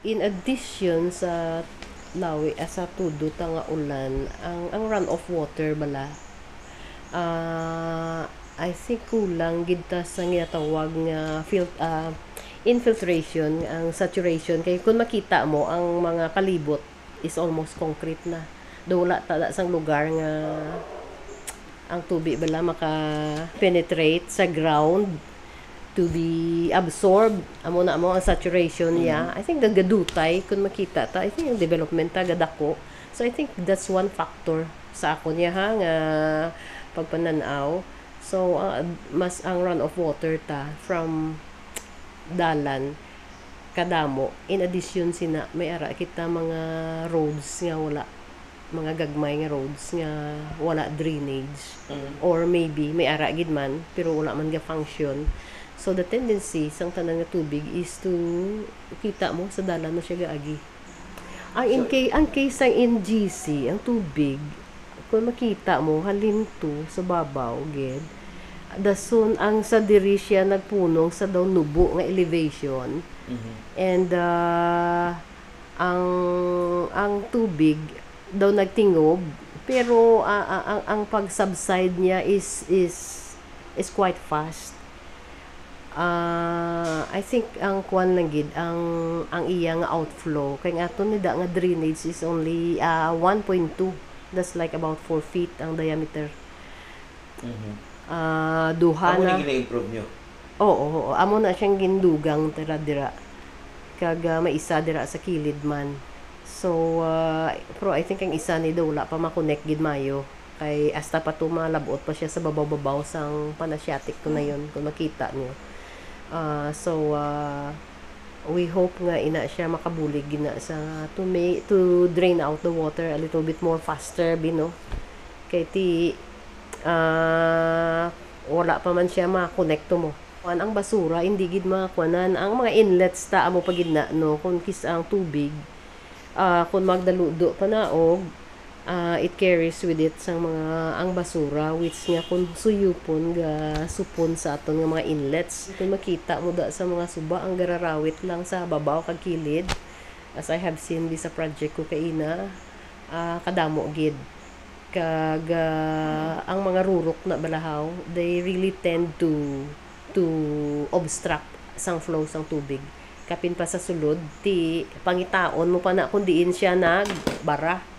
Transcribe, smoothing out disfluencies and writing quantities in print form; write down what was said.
in addition sa lawi sa tudo ta nga ulan, ang runoff water bala, I think kulang gid ta sa ginatawag nga infiltration, ang saturation kay kung makita mo ang mga palibot is almost concrete na. Wala ta sang lugar nga ang tubig bala maka-penetrate sa ground to be absorbed. Amo na mo ang saturation niya. I think gadutay kung makita ta. I think ang development ta gadako. So I think that's one factor sa ako niya ha nga pagpananaw. So mas ang run of water ta from dalan kadamo. In addition sina may ara kita mga roads nga wala, mga gagmay nga roads nga wala drainage, or maybe may ara gid man pero wala man ga function. So the tendency sang tanan nga tubig is to kita mo sa dalan na siya gaagi. Ang case sa NGC, ang tubig kung makita mo halin to sa babaw gid, dason ang sa diri siya nagpunong sa daw nubo nga elevation. And ang tubig daw nagtingob pero ang pag-subside niya is quite fast. I think ang kuan lang gid ang iya nga outflow kay aton ni da nga drainage is only 1.2, that's like about 4 feet ang diameter. Duha Amo na ni gina-improve nyo? oo, amo na siyang gindugang dira kaga may isa dira sa kilid man. So pero I think ang isa ni daw wala pa ma-connect gid mayo kay hasta pa to malabot pa siya sa babaw sang Panasiatic ko na yon kung makita niyo. So we hope nga ina siya makabulig gina sa to drain out the water a little bit more faster bino kay ti wala pa man siya ma-connect mo. Ang basura hindi gid makakuanan ang mga inlets ta amo pagid na no kung kis ang tubig kung magdaludo pa naog, it carries with it sang mga ang basura which nga kung suyupon ga supon sa aton nga mga inlets. Kung makita mo da sa mga suba ang gararawit lang sa babaw kag kilid, as I have seen di sa project ko kay ina, kadamo gid kag ang mga rurok na balahaw, they really tend to obstruct sang flow sang tubig. Kapin pa sa sulod ti pangitaon mo pa na kung diin siya nagbara